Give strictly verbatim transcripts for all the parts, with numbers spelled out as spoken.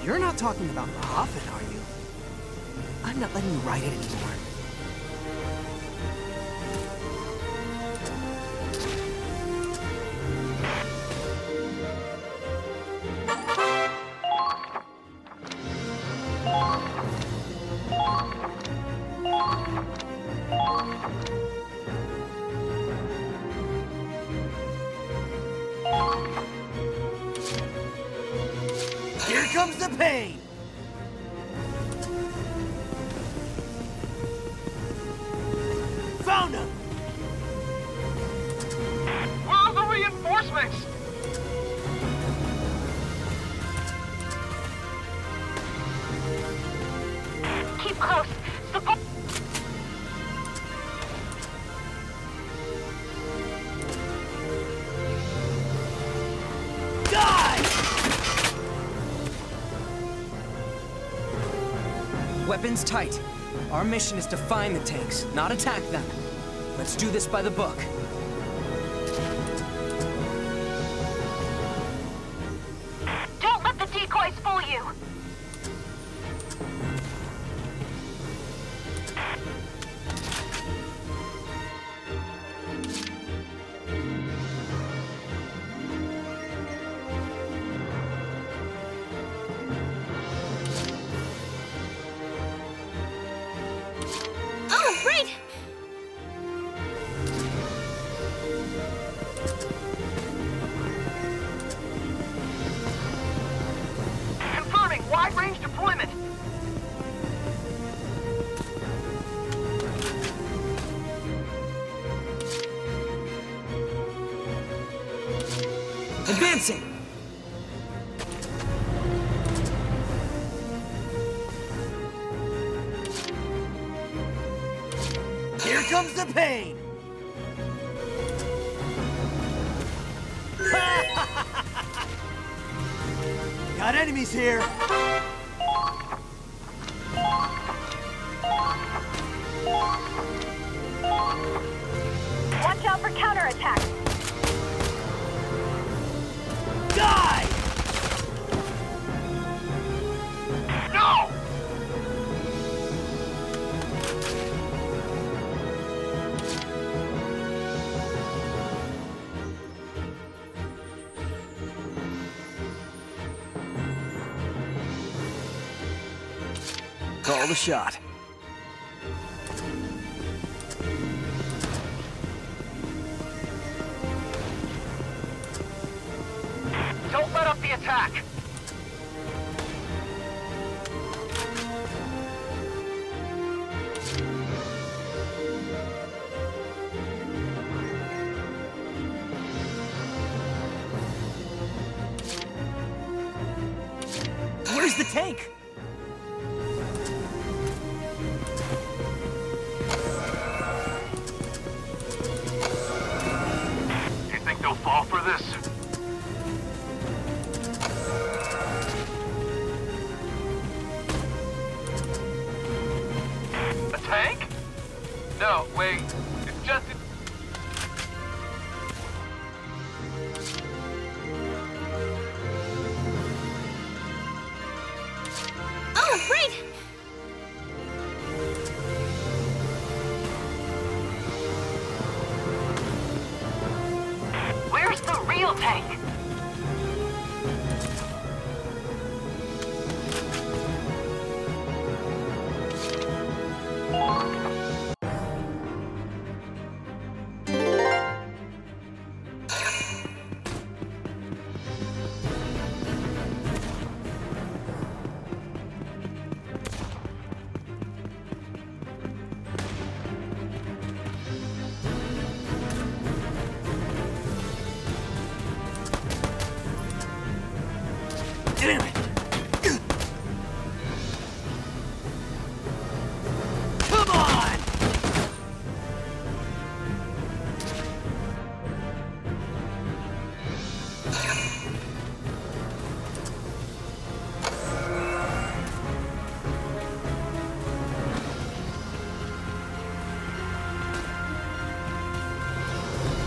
You're not talking about Hoffman, are you? I'm not letting you ride it anymore. Here comes the pain! Found him! Where are the reinforcements? Keep close. Support. Die! Weapons tight. Our mission is to find the tanks, not attack them. Let's do this by the book. Don't let the decoys fool you. Oh, right! Confirming wide-range deployment. Advancing! Here comes the pain! Got enemies here! Watch out for counterattacks. Die! No! Call the shot. Don't let up the attack. Where's the tank? You think they'll fall for this? A tank? No, wait. It's just... Oh, right! Where's the real tank? Damn it! Come on!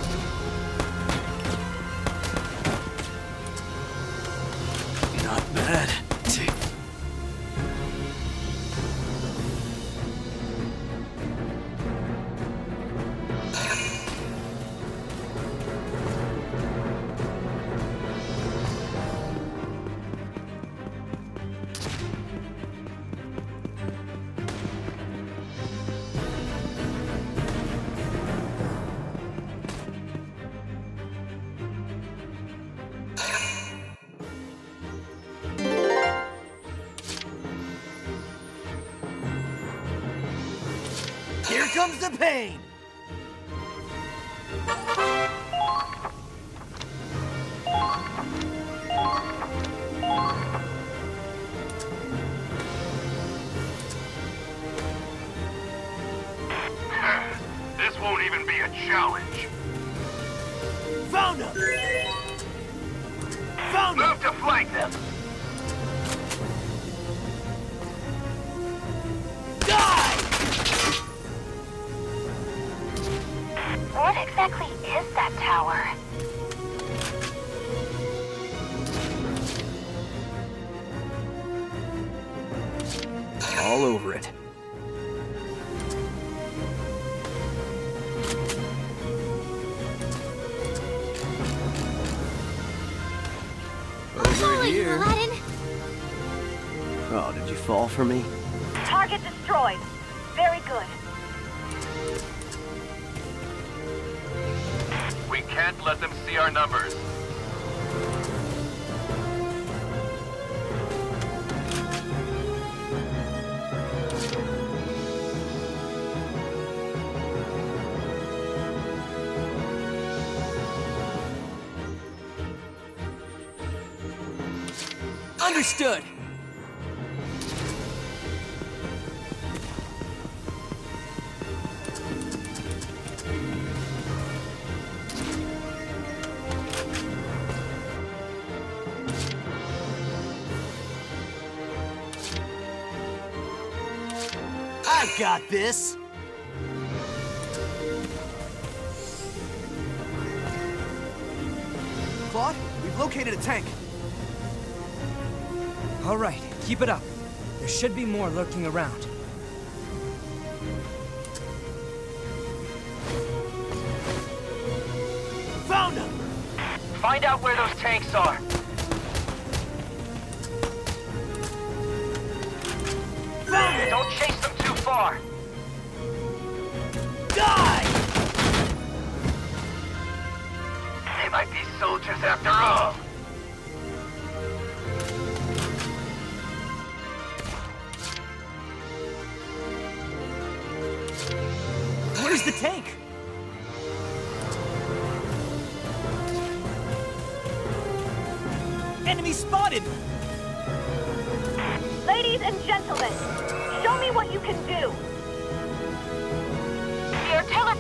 Not bad. Here comes the pain! This won't even be a challenge. Found him! Found him! Move to flank them. Die! What exactly is that tower? All over it. Over here. Aladdin. Oh, did you fall for me? Target destroyed. Very good. We can't let them see our numbers. Understood! I got this! Claude, we've located a tank. All right, keep it up. There should be more lurking around. Found him! Find out where those tanks are. Found him! Don't chase them too far. Die! They might be soldiers after all. Where's the tank? Enemy spotted! Ladies and gentlemen, show me what you can do. The artillery...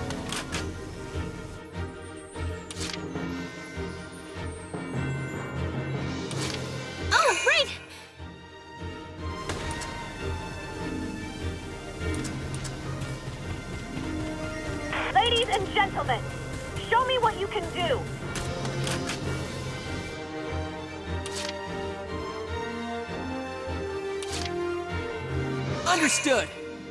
Oh, right! Ladies and gentlemen, show me what you can do. Understood!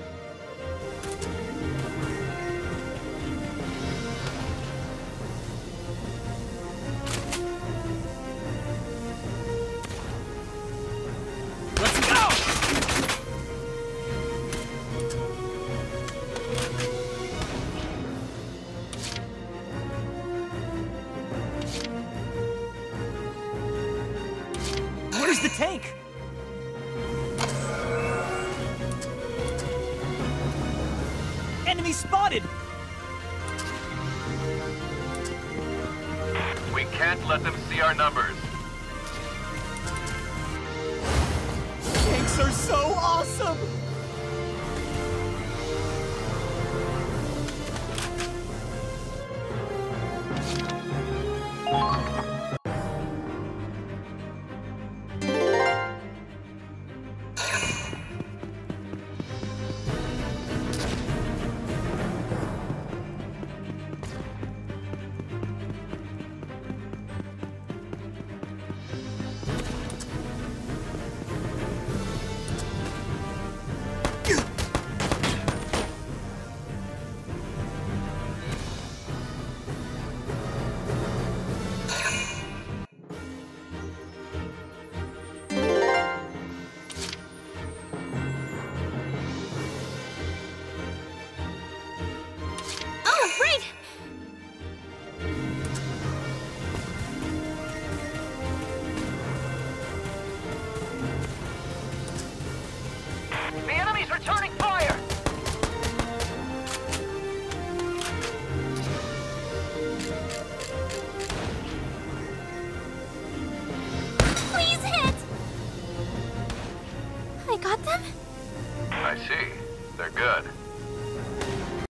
Let's go! Where's the tank? Enemy spotted! We can't let them see our numbers. Tanks are so awesome!